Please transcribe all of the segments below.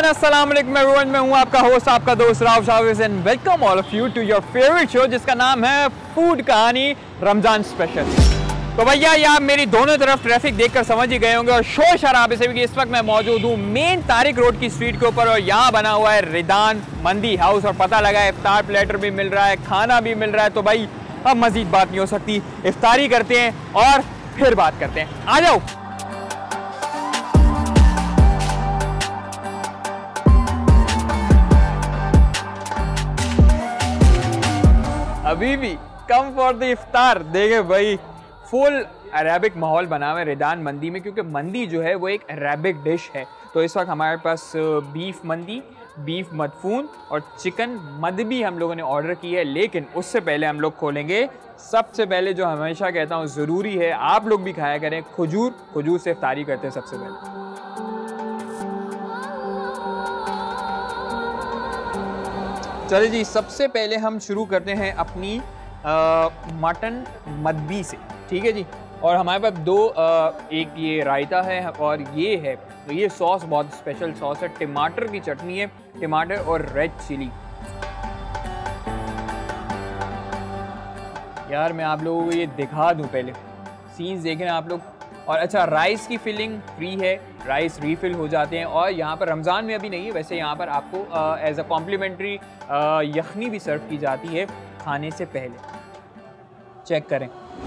Everyone, अस्सलाम वालेकुम everyone. मैं हूं आपका होस्ट, आपका दोस्त Rao Shaviz and welcome all of you to your favourite show जिसका नाम है फूड कहानी रमजान स्पेशल। तो भैया ये आप मेरी दोनों तरफ ट्रैफिक देखकर समझ ही गए होंगे और शोर शराबे से भी इस वक्त मैं मौजूद हूँ मेन तारिक रोड की स्ट्रीट के ऊपर और यहाँ बना हुआ है रिदान मंदी हाउस और पता लगा है इफ्तार प्लेटर भी मिल रहा है, खाना भी मिल रहा है। तो भाई अब मजीद बात नहीं हो सकती, इफ्तारी करते हैं और फिर बात करते हैं। आ जाओ। अभी भी कम फॉर द इफ्तार। देखे भाई फुल अरेबिक माहौल बना हुआ है रिदान मंदी में, क्योंकि मंदी जो है वो एक अरेबिक डिश है। तो इस वक्त हमारे पास बीफ मंदी, बीफ मदफून और चिकन मदबी हम लोगों ने ऑर्डर की है। लेकिन उससे पहले हम लोग खोलेंगे सबसे पहले जो हमेशा कहता हूँ ज़रूरी है आप लोग भी खाया करें, खजूर। खजूर से इफ्तारी करते हैं सबसे पहले। चलिए जी, सबसे पहले हम शुरू करते हैं अपनी मटन मदबी से, ठीक है जी। और हमारे पास दो एक ये रायता है और ये है, तो ये सॉस बहुत स्पेशल सॉस है, टमाटर की चटनी है, टमाटर और रेड चिली। यार मैं आप लोगों को ये दिखा दूं, पहले सीन्स देखें आप लोग। और अच्छा, राइस की फिलिंग फ्री है, राइस रीफिल हो जाते हैं। और यहाँ पर रमज़ान में अभी नहीं है वैसे, यहाँ पर आपको एज अ कॉम्प्लीमेंट्री यखनी भी सर्व की जाती है खाने से पहले। चेक करें।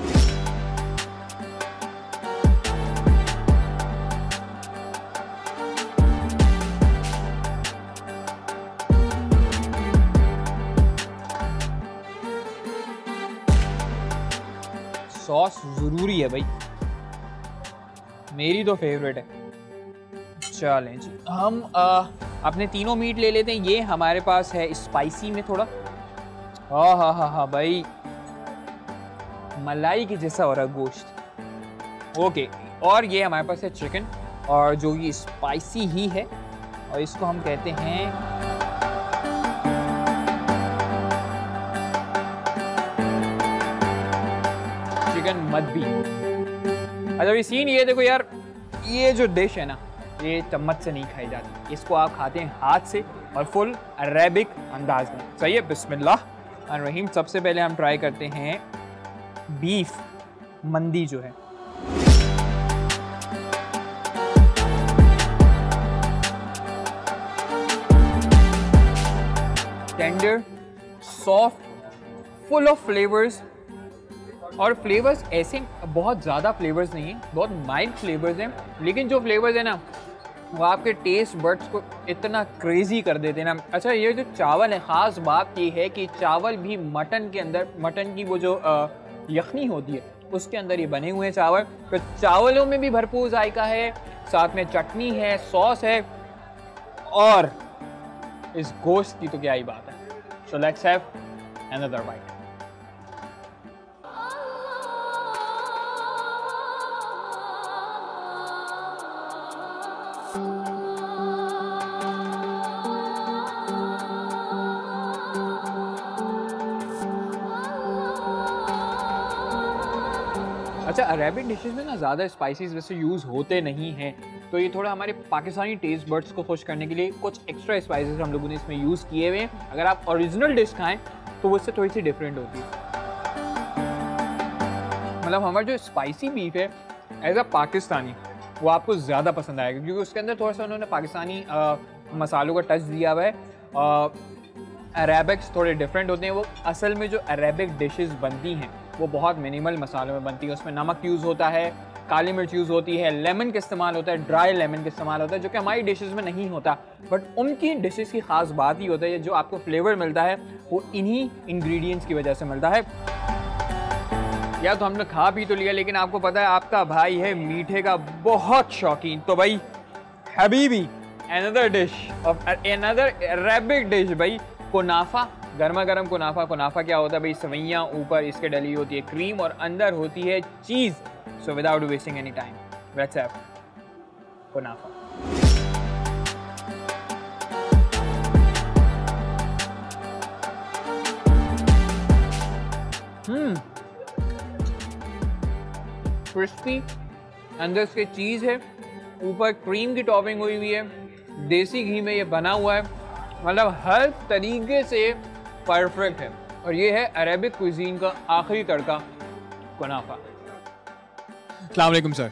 सॉस ज़रूरी है भाई, मेरी तो फेवरेट है। चलें जी, हम अपने तीनों मीट ले लेते हैं। ये हमारे पास है स्पाइसी में थोड़ा, हाँ भाई मलाई की जैसा हो रहा है गोश्त। ओके, और ये हमारे पास है चिकन और जो ये स्पाइसी ही है और इसको हम कहते हैं चिकन मदबी। अच्छा ये सीन ये देखो यार, ये जो डिश है ना ये चम्मच से नहीं खाई जाती, इसको आप खाते हैं हाथ से और फुल अरेबिक अंदाज में। सही है, बिस्मिल्लाह रहीम। सबसे पहले हम ट्राई करते हैं बीफ मंदी जो है। Tender, soft, full of flavours. और फ्लेवर्स ऐसे बहुत ज़्यादा फ्लेवर्स नहीं हैं, बहुत माइल्ड फ्लेवर्स हैं, लेकिन जो फ्लेवर्स हैं ना वो आपके टेस्ट बड्स को इतना क्रेजी कर देते हैं ना। अच्छा ये जो चावल है, ख़ास बात ये है कि चावल भी मटन के अंदर, मटन की वो जो यखनी होती है उसके अंदर ये बने हुए हैं चावल। तो चावलों में भी भरपूर जायका है, साथ में चटनी है, सॉस है और इस गोश्त की तो क्या ही बात है। So let's have another bite. अच्छा अरेबिक डिशेस में ना ज़्यादा स्पाइसेस वैसे यूज़ होते नहीं हैं, तो ये थोड़ा हमारे पाकिस्तानी टेस्ट बड्स को खुश करने के लिए कुछ एक्स्ट्रा स्पाइसेस हम लोगों ने इसमें यूज़ किए हुए हैं। अगर आप ओरिजिनल डिश खाएं तो वो इससे थोड़ी सी डिफरेंट होती है। मतलब हमारा जो स्पाइसी बीफ है एज अ पाकिस्तानी वो आपको ज़्यादा पसंद आएगा, क्योंकि उसके अंदर थोड़ा सा उन्होंने पाकिस्तानी मसालों का टच दिया हुआ है। अरेबिक्स थोड़े डिफरेंट होते हैं। वो असल में जो अरेबिक डिशेस बनती हैं वो बहुत मिनिमल मसालों में बनती है। उसमें नमक यूज़ होता है, काली मिर्च यूज़ होती है, लेमन का इस्तेमाल होता है, ड्राई लेमन का इस्तेमाल होता है, जो कि हमारी डिशेस में नहीं होता। बट उनकी डिशेस की ख़ास बात ही होता है, जो आपको फ्लेवर मिलता है वो इन्हीं इंग्रेडिएंट्स की वजह से मिलता है। या तो हमने खा पी तो लिया, लेकिन आपको पता है आपका भाई है मीठे का बहुत शौकीन। तो भाई हबीबी another dish of another Arabic dish भाई, कुनाफा। गर्मा गर्म कुनाफा। कुनाफा क्या होता है भाई, सवैयाँ ऊपर इसके डली होती है क्रीम और अंदर होती है cheese. So without wasting any time let's have कुनाफा। क्रिस्पी, अंदर इसके चीज़ है, ऊपर क्रीम की टॉपिंग हुई हुई है, देसी घी में ये बना हुआ है, मतलब हर तरीके से परफेक्ट है। और ये है अरेबिक कुजीन का आखिरी तड़का, कुनाफा। अस्सलाम वालेकुम सर।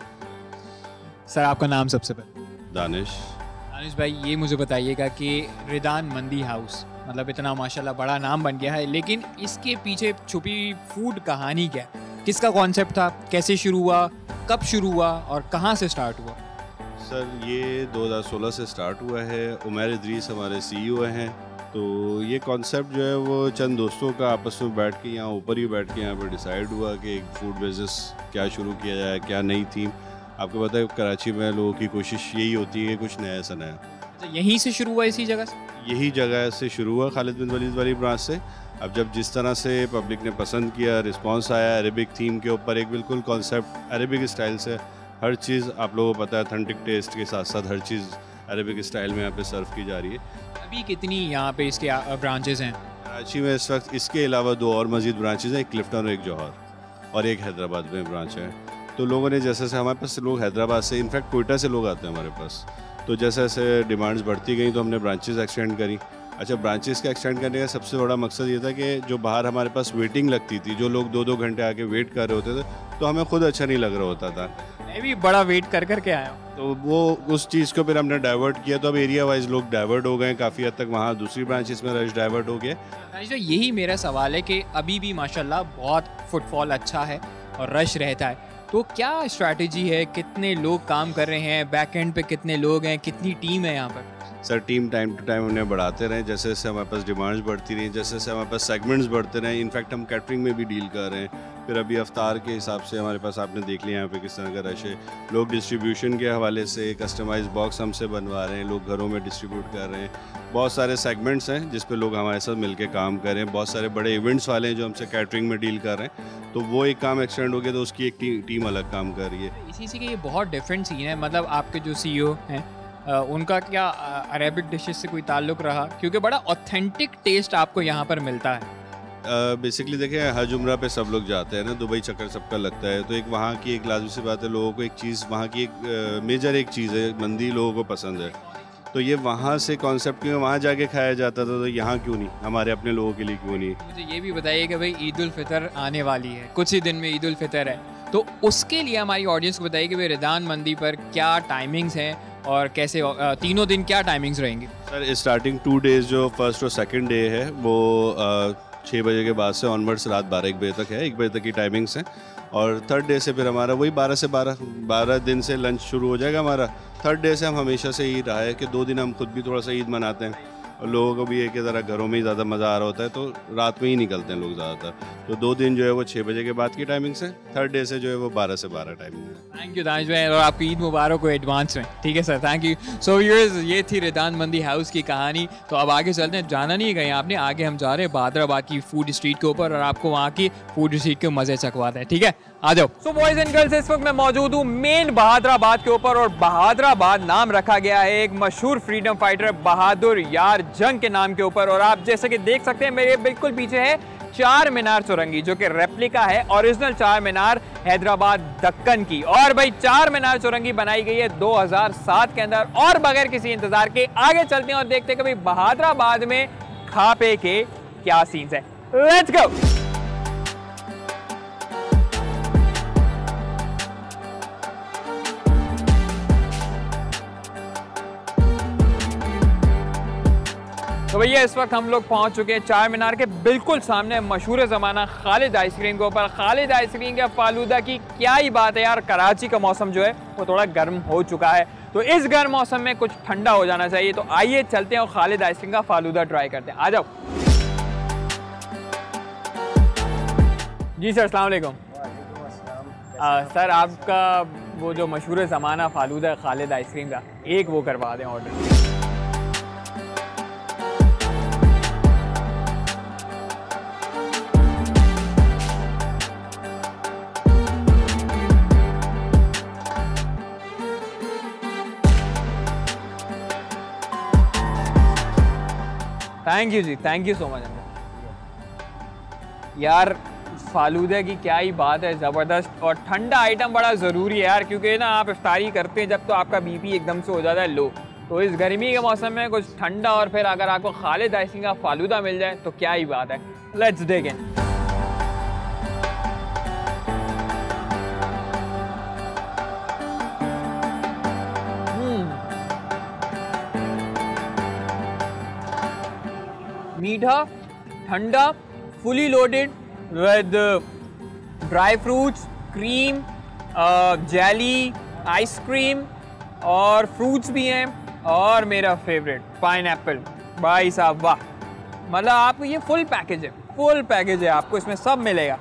सर आपका नाम सबसे पहले? दानिश भाई, ये मुझे बताइएगा कि रिदान मंदी हाउस मतलब इतना माशाल्लाह बड़ा नाम बन गया है, लेकिन इसके पीछे छुपी फूड कहानी क्या है? किसका कॉन्सेप्ट था, कैसे शुरू हुआ, कब शुरू हुआ और कहाँ से स्टार्ट हुआ? सर, ये 2016 से स्टार्ट हुआ है। उमर इदरीस हमारे सीईओ हैं। तो ये कॉन्सेप्ट जो है वो चंद दोस्तों का आपस में बैठ के यहाँ ऊपर ही बैठ के यहाँ पर डिसाइड हुआ कि एक फूड बिजनेस क्या शुरू किया जाए, क्या नई थीम। आपको पता है कराची में लोगों की कोशिश यही होती है कुछ नया सा नया। तो यहीं से शुरू हुआ, इसी जगह से? यही जगह से शुरू हुआ, खालिद बिन वलीद वाली ब्रांच से। अब जब जिस तरह से पब्लिक ने पसंद किया, रिस्पांस आया अरेबिक थीम के ऊपर, एक बिल्कुल कॉन्सेप्ट अरेबिक स्टाइल से, हर चीज़ आप लोगों को पता है ऑथेंटिक टेस्ट के साथ साथ हर चीज़ अरेबिक स्टाइल में यहाँ पे सर्व की जा रही है। अभी कितनी यहाँ पे इसके ब्रांचेस हैं? कराची में इस वक्त इसके अलावा 2 और मज़ीद ब्रांचेज़ हैं, एक क्लिफ्टन और एक जौहर, और एक हैदराबाद में ब्रांच है। तो लोगों ने जैसे जैसे हमारे पास लोग हैदराबाद से, इनफैक्ट कोयटा से लोग आते हैं हमारे पास, तो जैसे जैसे डिमांड्स बढ़ती गई तो हमने ब्रांचेस एक्सटेंड करी। अच्छा, ब्रांचेस का एक्सटेंड करने का सबसे बड़ा मकसद ये था कि जो बाहर हमारे पास वेटिंग लगती थी, जो लोग 2-2 घंटे आके वेट कर रहे होते थे, तो हमें खुद अच्छा नहीं लग रहा होता था। मैं भी बड़ा वेट कर के आया हूँ। तो वो उस चीज़ को फिर हमने डाइवर्ट किया, तो अब एरिया वाइज लोग डाइवर्ट हो गए काफ़ी हद तक, वहाँ दूसरी ब्रांचेस में रश डाइवर्ट हो गया। तो यही मेरा सवाल है कि अभी भी माशाल्लाह बहुत फुटफॉल अच्छा है और रश रहता है, तो क्या स्ट्रैटेजी है, कितने लोग काम कर रहे हैं, बैक एंड पे कितने लोग हैं, कितनी टीम है यहाँ पर? Sir, team time to time उन्हें बढ़ाते रहें, जैसे जैसे हमारे पास डिमांड्स बढ़ती रही, जैसे जैसे हमारे पास सेगमेंट्स बढ़ते रहें। इनफैक्ट हम कैटरिंग में भी डील कर रहे हैं। फिर अभी अफ्तार के हिसाब से हमारे पास आपने देख लिया यहाँ पे किस तरह का रश है। लोग डिस्ट्रीब्यूशन के हवाले से कस्टमाइज बॉक्स हमसे बनवा रहे हैं, लोग घरों में डिस्ट्रीब्यूट कर रहे हैं। बहुत सारे सेगमेंट्स हैं जिस पे लोग हमारे साथ मिलके काम कर रहे हैं। बहुत सारे बड़े इवेंट्स वाले हैं जो हमसे कैटरिंग में डील कर रहे हैं, तो वो एक काम एक्सटेंड हो गया तो उसकी एक टीम अलग काम कर रही है। इसी से कि ये बहुत डिफरेंट सीन है, मतलब आपके जो सीईओ हैं उनका क्या अरेबिक डिशेस से कोई ताल्लुक़ रहा? क्योंकि बड़ा ऑथेंटिक टेस्ट आपको यहाँ पर मिलता है। बेसिकली देखिए, हज उम्रा पे सब लोग जाते हैं ना, दुबई चक्कर सबका लगता है, तो एक वहाँ की एक लाजमी सी बात है, लोगों को एक चीज़ वहाँ की एक मेजर एक चीज़ है, मंदी लोगों को पसंद है। तो ये वहाँ से कॉन्सेप्ट क्यों वहाँ जाके खाया जाता था, तो यहाँ क्यों नहीं, हमारे अपने लोगों के लिए क्यों नहीं? मुझे ये भी बताइए कि भाई ईद उल फितर आने वाली है, कुछ ही दिन में ईद उल फितर है, तो उसके लिए हमारी ऑडियंस को बताइए कि भाई रिदान मंदी पर क्या टाइमिंग्स हैं और कैसे तीनों दिन क्या टाइमिंग्स रहेंगी? सर, स्टार्टिंग 2 डेज़ जो फर्स्ट और सेकंड डे है वो 6 बजे के बाद से ऑनवर्ड्स रात 12-1 बजे तक है, 1 बजे तक की टाइमिंग्स हैं। और थर्ड डे से फिर हमारा वही 12 से 12 दिन से लंच शुरू हो जाएगा हमारा। थर्ड डे से हम हमेशा से ही रहा है कि 2 दिन हम खुद भी थोड़ा सा ईद मनाते हैं और लोगों को भी एक ही तरह घरों में ही ज़्यादा मज़ा आ रहा होता है, तो रात में ही निकलते हैं लोग ज़्यादातर। तो 2 दिन जो है वो 6 बजे के बाद की टाइमिंग से, थर्ड डे से जो है वो 12 से 12 टाइमिंग है। थैंक यू दानिश भाई, और आपकी ईद मुबारक हो एडवांस में। ठीक है sir, thank you. So viewers, ये थी रिदान मंदी हाउस की कहानी। तो अब आगे चलते हैं, जाना नहीं गए आपने, आगे हम जा रहे हैं बहादराबाद की फूड स्ट्रीट के ऊपर और आपको वहाँ की फूड स्ट्रीट के मज़े चखवाते हैं। ठीक है, आ जाओ। सो बॉयज एंड गर्ल्स, इस वक्त मैं मौजूद हूँ मेन बहादराबाद के ऊपर और बहादराबाद नाम रखा गया है एक मशहूर फ्रीडम फाइटर बहादुर यार जंग के नाम के ऊपर। और आप जैसे कि देख सकते हैं मेरे बिल्कुल पीछे है चार मीनार चौरंगी, जो कि रेप्लिका है ओरिजिनल चार मीनार हैदराबाद दक्कन की। और भाई चार मीनार चौरंगी बनाई गई है 2007 के अंदर। और बगैर किसी इंतजार के आगे चलते हैं और देखते हैं कि भाई बहादराबाद में खा पे के क्या सीन्स है। Let's go. तो भैया इस वक्त हम लोग पहुंच चुके हैं चार मीनार के बिल्कुल सामने मशहूर ज़माना खालिद आइसक्रीम के ऊपर। खालिद आइसक्रीम के फालूदा की क्या ही बात है यार। कराची का मौसम जो है वो थोड़ा गर्म हो चुका है, तो इस गर्म मौसम में कुछ ठंडा हो जाना चाहिए। तो आइए चलते हैं और खालिद आइसक्रीम का फालूदा ट्राई करते हैं। आ जाओ जी सर, अस्सलाम वालेकुम। सर आपका वो जो मशहूर ज़माना फालूदा है खालिद आइसक्रीम का, एक वो करवा दें ऑर्डर। थैंक यू जी, थैंक यू सो मच यार। फालूदे की क्या ही बात है, ज़बरदस्त। और ठंडा आइटम बड़ा ज़रूरी है यार, क्योंकि ना आप इफ्तारी करते हैं जब तो आपका बीपी एकदम से हो जाता है लो, तो इस गर्मी के मौसम में कुछ ठंडा और फिर अगर आपको खालिद आइसक्रीम का फालूदा मिल जाए तो क्या ही बात है। Let's dig in. मीठा, ठंडा, fully loaded with dry fruits, cream, jelly, ice cream और फ्रूट्स भी हैं, और मेरा फेवरेट पाइनएप्पल। भाई साहब वाह, मतलब आपको ये फुल पैकेज है, फुल पैकेज है, आपको इसमें सब मिलेगा।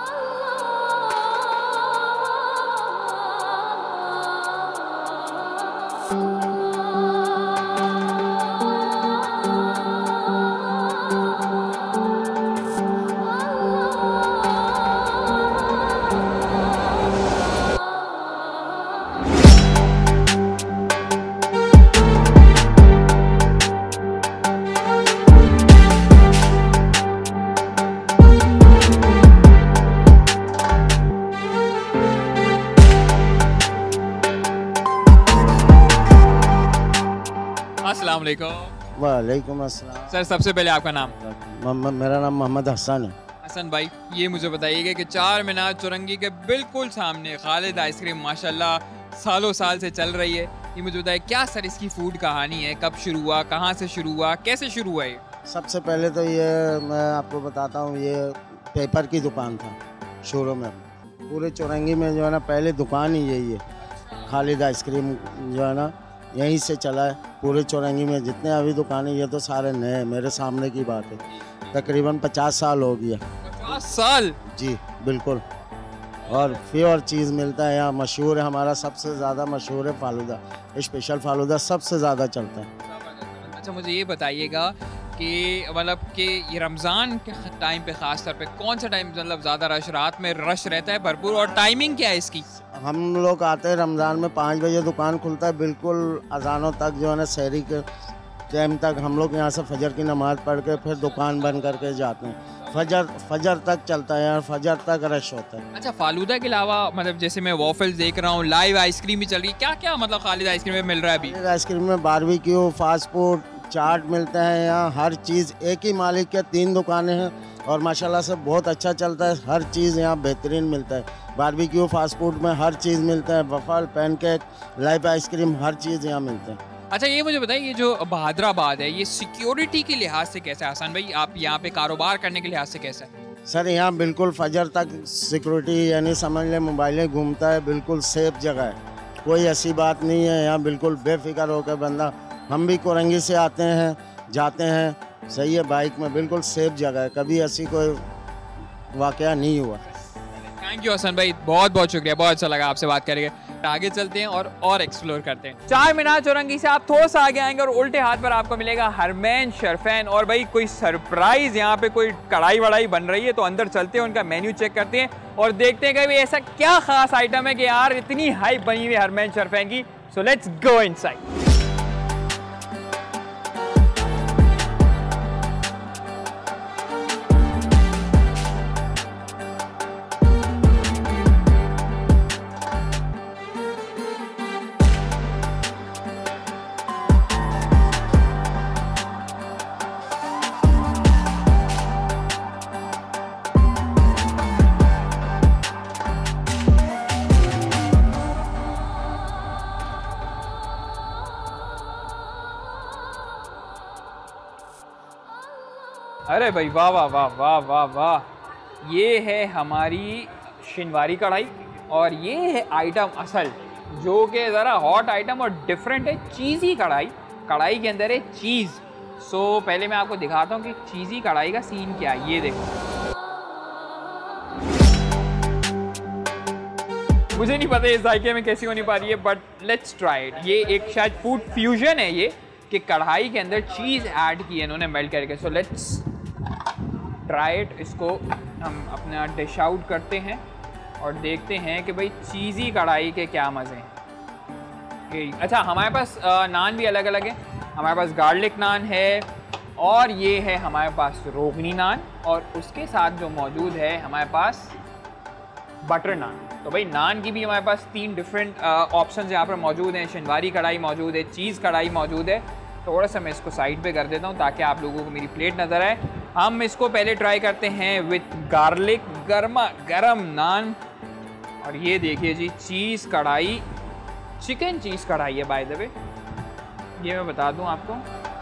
अस्सलाम वालेकुम। वालेकुम अस्सलाम। सर सबसे पहले आपका नाम? मेरा नाम मोहम्मद हसन है। हसन भाई, ये मुझे बताइएगा कि चार मीनार चौरंगी के बिल्कुल सामने खालिद आइसक्रीम माशाल्लाह सालों साल से चल रही है। ये मुझे बताइए क्या सर इसकी फूड कहानी है, कब शुरू हुआ, कहाँ से शुरू हुआ, कैसे शुरू हुआ ये? सबसे पहले तो ये मैं आपको बताता हूँ, ये पेपर की दुकान था शुरू में। पूरे चौरंगी में जो है ना पहले दुकान ही यही है, खालिद आइसक्रीम जो है ना यहीं से चला है। पूरे चौरंगी में जितने अभी दुकानें ये तो सारे नए, मेरे सामने की बात है, तकरीबन 50 साल हो गया। 50 साल? जी बिल्कुल। और प्योर चीज़ मिलता है यहाँ, मशहूर है हमारा, सबसे ज़्यादा मशहूर है फालूदा, स्पेशल फालूदा सबसे ज़्यादा चलता है। अच्छा मुझे ये बताइएगा कि मतलब कि ये रमज़ान के टाइम पे ख़ास तौर पे कौन सा टाइम मतलब ज़्यादा रश, रात में रश रहता है भरपूर, और टाइमिंग क्या है इसकी? हम लोग आते हैं रमज़ान में 5 बजे दुकान खुलता है, बिल्कुल अजानों तक जो है ना शहरी के टाइम तक हम लोग यहाँ से फजर की नमाज़ पढ़ के फिर दुकान बंद करके जाते हैं। फजर तक चलता है यार, फजर तक रश होता है। अच्छा फालूदा के अलावा मतलब जैसे मैं वॉफल्स देख रहा हूँ, लाइव आइसक्रीम भी चल रही है, क्या क्या मतलब खालिद आइसक्रीम में मिल रहा है अभी? आइसक्रीम में बारबेक्यू, फास्ट फूड, चाट मिलते हैं यहाँ, हर चीज़। एक ही मालिक के 3 दुकानें हैं और माशाल्लाह से बहुत अच्छा चलता है, हर चीज़ यहाँ बेहतरीन मिलता है। बारबेक्यू, फास्ट फूड में हर चीज़ मिलता है, वफल, पैनकेक, लाइव आइसक्रीम, हर चीज़ यहाँ मिलता है। अच्छा ये मुझे बताइए, ये जो बहादुराबाद है ये सिक्योरिटी के लिहाज से कैसा है हसन भाई, आप यहाँ पे कारोबार करने के लिहाज से कैसा है? सर यहाँ बिल्कुल फजर तक सिक्योरिटी, यानी समझ लें मोबाइलें घूमता है, बिल्कुल सेफ जगह है, कोई ऐसी बात नहीं है। यहाँ बिल्कुल बेफिक्र होकर बंदा, हम भी कोरंगी से आते हैं जाते हैं, सही है, बाइक में बिल्कुल सेफ जगह है, कभी ऐसी कोई वाकया नहीं हुआ। थैंक यू हसन भाई, बहुत बहुत शुक्रिया, बहुत अच्छा लगा आपसे बात करके। आगे चलते हैं और एक्सप्लोर करते हैं। चार मीनार चौरंगी से आप थोड़ा सा आगे आएंगे और उल्टे हाथ पर आपको मिलेगा हरमैन शरफैन, और भाई कोई सरप्राइज यहाँ पे कोई कढ़ाई वढ़ाई बन रही है, तो अंदर चलते हैं, उनका मेन्यू चेक करते हैं और देखते हैं कि भाई ऐसा क्या खास आइटम है कि यार इतनी हाइप बनी हुई है हरमैन शरफैन की। So let's go inside. अरे भाई वाह वाह वाह वाह वाह वाह, ये है हमारी शिनवारी कढ़ाई और ये है आइटम असल जो कि ज़रा हॉट आइटम और डिफरेंट है, चीज़ी कढ़ाई। कढ़ाई के अंदर है चीज़। सो पहले मैं आपको दिखाता हूँ कि चीज़ी कढ़ाई का सीन क्या है। ये देखो, मुझे नहीं पता इस जायके में कैसी होनी पा रही है, बट लेट्स ट्राई इट। ये एक शायद फूड फ्यूजन है ये, कि कढ़ाई के अंदर चीज़ ऐड की है इन्होंने मेल्ट करके। So let's try it. इसको हम अपना डिश आउट करते हैं और देखते हैं कि भाई चीज़ी कढ़ाई के क्या मज़े हैं। अच्छा हमारे पास नान भी अलग अलग है। हमारे पास गार्लिक नान है और ये है हमारे पास रोगनी नान, और उसके साथ जो मौजूद है हमारे पास बटर नान। तो भाई नान की भी हमारे पास 3 डिफरेंट ऑप्शन यहाँ पर मौजूद हैं। शिनवारी कढ़ाई मौजूद है, चीज़ कढ़ाई मौजूद है। थोड़ा सा मैं इसको साइड पे कर देता हूँ ताकि आप लोगों को मेरी प्लेट नज़र आए। हम इसको पहले ट्राई करते हैं विथ गार्लिक गर्मा गरम नान। और ये देखिए जी, चीज़ कढ़ाई, चिकन चीज़ कढ़ाई है बाय द वे, ये मैं बता दूँ आपको।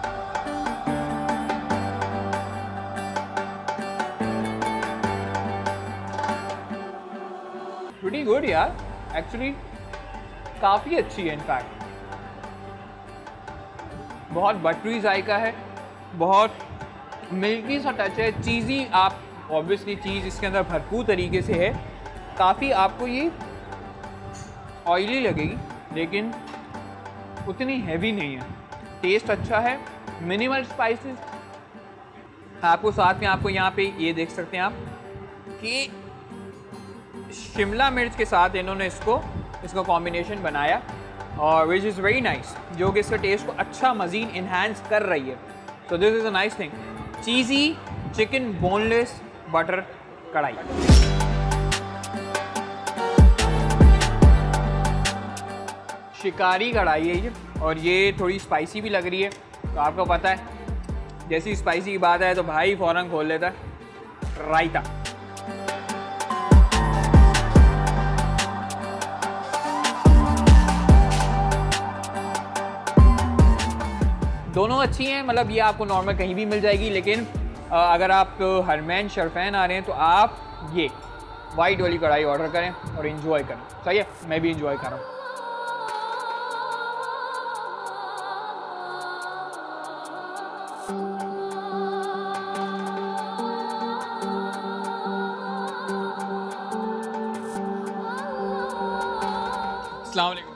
प्रीटी गुड यार, एक्चुअली काफ़ी अच्छी है। इनफैक्ट बहुत बटरी जायका है, बहुत मिल्की सा टच है, चीज़ी, आप ऑब्वियसली चीज़ इसके अंदर भरपूर तरीके से है। काफ़ी आपको ये ऑयली लगेगी लेकिन उतनी हैवी नहीं है। टेस्ट अच्छा है, मिनिमल स्पाइसेस। आपको साथ में आपको यहाँ पे ये देख सकते हैं आप कि शिमला मिर्च के साथ इन्होंने इसको कॉम्बिनेशन बनाया और विच इज़ वेरी नाइस, जो कि इसके टेस्ट को अच्छा मज़ीद इन्हांस कर रही है। So this is a nice thing. Cheesy chicken boneless butter karahi. शिकारी कढ़ाई है ये, और ये थोड़ी स्पाइसी भी लग रही है। तो आपको पता है जैसी स्पाइसी की बात है तो भाई फ़ौरन खोल लेता है रायता। दोनों अच्छी हैं, मतलब ये आपको नॉर्मल कहीं भी मिल जाएगी, लेकिन अगर आप हरमैन शरफैन आ रहे हैं तो आप ये वाइट वाली कढ़ाई ऑर्डर करें और इन्जॉय करें। सही है, मैं भी इन्जॉय कर रहा हूँ। अस्सलाम वालेकुम।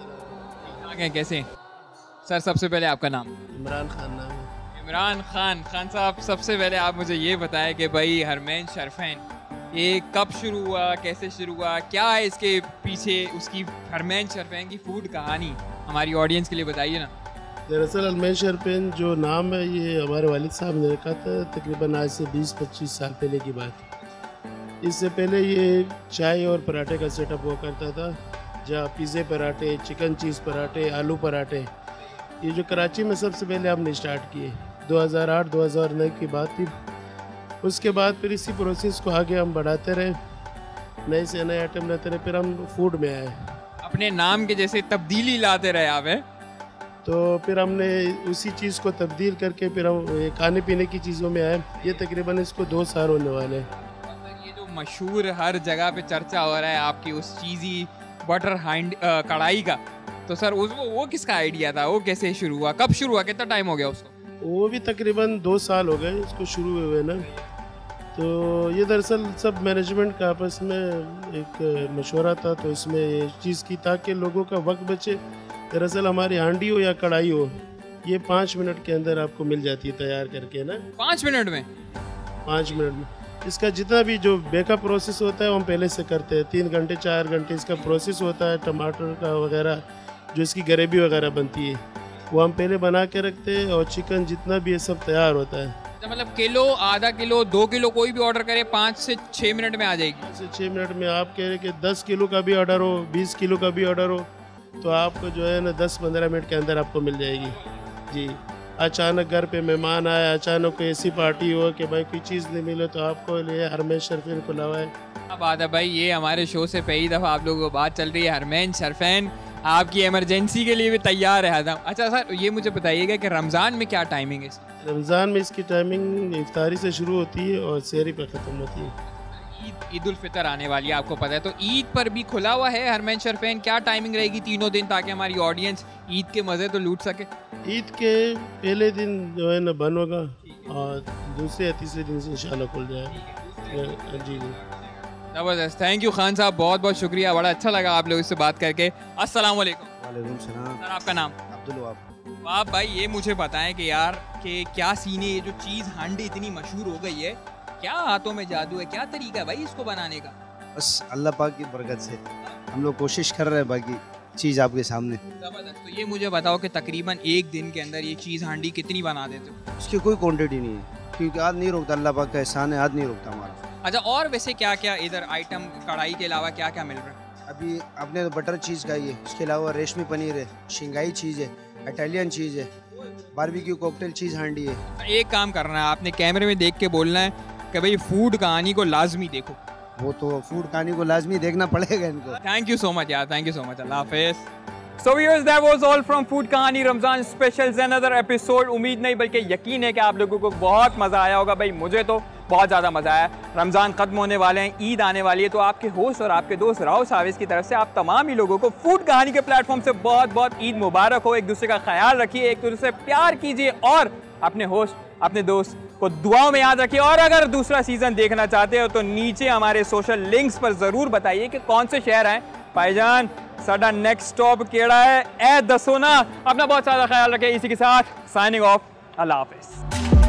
ठीक हैं, कैसे हैं सर? सबसे पहले आपका नाम? इमरान खान नाम है। इमरान खान साहब, सबसे पहले आप मुझे ये बताएं कि भाई हरमैन शरफैन ये कब शुरू हुआ, कैसे शुरू हुआ, क्या है इसके पीछे उसकी हरमैन शरफैन की फूड कहानी, हमारी ऑडियंस के लिए बताइए ना। दरअसल हरमैन शरफैन जो नाम है ये हमारे वालिद साहब ने रखा था, तकरीबन आज से 20-25 साल पहले की बात है। इससे पहले ये चाय और पराठे का सेटअप हुआ करता था, जहाँ पिज़्ज़े पराठे, चिकन चीज़ पराठे, आलू पराठे, ये जो कराची में सबसे पहले हमने स्टार्ट किए 2008-2009 की बात थी। उसके बाद फिर इसी प्रोसेस को आगे हम बढ़ाते रहे, नए से नए आइटम लाते रहे, फिर हम फूड में आए। अपने नाम के जैसे तब्दीली लाते रहे आप हैं। तो फिर हमने उसी चीज़ को तब्दील करके फिर हम खाने पीने की चीज़ों में आए। ये तकरीबन इसको 2 साल होने वाले हैं। ये जो मशहूर हर जगह पे चर्चा हो रहा है आपकी उस चीज़ी बटर कढ़ाई का, तो सर वो किसका आइडिया था, वो कैसे शुरू हुआ, कब शुरू हुआ, कितना टाइम हो गया उसको? वो भी तकरीबन 2 साल हो गए इसको शुरू हुए ना। तो ये दरअसल सब मैनेजमेंट का आपस में एक मशवरा था, तो इसमें ये चीज़ की ताकि लोगों का वक्त बचे। दरअसल हमारी हांडी हो या कढ़ाई हो, ये 5 मिनट के अंदर आपको मिल जाती है तैयार करके ना। 5 मिनट में? 5 मिनट में। इसका जितना भी जो बेका प्रोसेस होता है वो हम पहले से करते हैं। 3 घंटे 4 घंटे इसका प्रोसेस होता है, टमाटर का वगैरह जो इसकी ग्रेवी वगैरह बनती है वो हम पहले बना के रखते हैं, और चिकन जितना भी ये सब तैयार होता है। मतलब किलो, आधा किलो, 2 किलो कोई भी ऑर्डर करे 5 से 6 मिनट में आ जाएगी? 5 से 6 मिनट में। आप कह रहे कि 10 किलो का भी ऑर्डर हो, 20 किलो का भी ऑर्डर हो, तो आपको जो है ना 10-15 मिनट के अंदर आपको मिल जाएगी जी। अचानक घर पे मेहमान आए, अचानक कोई ऐसी पार्टी हो कि भाई कोई चीज़ नहीं मिले, तो आपको लिए हरमैन शरफैन को लावा है। अब बात है भाई, ये हमारे शो से पहली दफ़ा आप लोगों को बात चल रही है, हरमैन शरफैन आपकी इमरजेंसी के लिए भी तैयार है हरदम। अच्छा सर, ये मुझे बताइएगा कि रमज़ान में क्या टाइमिंग है इसकी? रमज़ान में इसकी टाइमिंग इफ्तारी से शुरू होती है और सहरी पर ख़त्म होती है। ईद उल फितर आने वाली है, आपको पता है, तो ईद पर भी खुला हुआ है हरमैन शरफैन। क्या टाइमिंग रहेगी तीनों दिन, ताकि हमारी ऑडियंस ईद के मज़े तो लूट सके? ईद के पहले दिन जो है ना बंद होगा, और दूसरे या तीसरे दिन से इंशाल्लाह खुल जाए। जी जी, ज़बरदस्त। थैंक यू खान साहब, बहुत बहुत शुक्रिया, बड़ा अच्छा लगा आप लोगों से बात करके। अस्सलाम वालेकुम। वालेकुम सलाम। सर आपका नाम? अब्दुल वहाब। आप भाई ये मुझे बताएं कि यार कि क्या सीन है, ये जो चीज़ हांडी इतनी मशहूर हो गई है, क्या हाथों में जादू है, क्या तरीका है भाई इसको बनाने का? बस अल्लाह पाक की बरकत से हम लोग कोशिश कर रहे हैं, बाकी चीज़ आपके सामने। ज़बरदस्त। तो ये मुझे बताओ कि तकरीबन एक दिन के अंदर ये चीज़ हांडी कितनी बना देते हो? उसकी कोई क्वांटिटी नहीं है, क्योंकि आज नहीं रोकता, अल्लाह पाक का एहसान है, आज नहीं रोकता हमारा। अच्छा, और वैसे क्या क्या इधर आइटम कढ़ाई के अलावा क्या क्या मिल रहा है? अभी आपने तो बटर चीज़ खाई है, उसके अलावा रेशमी पनीर है, शिंगाई चीज़ है, इटालियन चीज़ है, बारबेक्यू कॉकटेल चीज़ हांडी है। एक काम करना है, आपने कैमरे में देख के बोलना है कि भाई फूड कहानी को लाजमी देखो। वो तो फूड कहानी को लाजमी देखना पड़ेगा इनको। थैंक यू सो मच यार, थैंक यू सो मच, अल्लाह हाफिज़। So viewers, that was all from Food कहानी रमज़ान स्पेशल another episode। उम्मीद नहीं बल्कि यकीन है कि आप लोगों को बहुत मज़ा आया होगा। भाई मुझे तो बहुत ज़्यादा मज़ा आया। रमज़ान ख़त्म होने वाले हैं, ईद आने वाली है, तो आपके होस्ट और आपके दोस्त राव साविस की तरफ से आप तमाम ही लोगों को फूड कहानी के प्लेटफॉर्म से बहुत बहुत ईद मुबारक हो। एक दूसरे का ख्याल रखिए, एक दूसरे से प्यार कीजिए और अपने होस्ट अपने दोस्त को दुआओं में याद रखिए। और अगर दूसरा सीज़न देखना चाहते हो तो नीचे हमारे सोशल लिंक्स पर ज़रूर बताइए कि कौन से शहर हैं। भाईजान साडा नेक्स्ट स्टॉप केड़ा है, ए दसो ना। अपना बहुत सारा ख्याल रखें। इसी के साथ साइनिंग ऑफ, अल्लाह हाफिज़।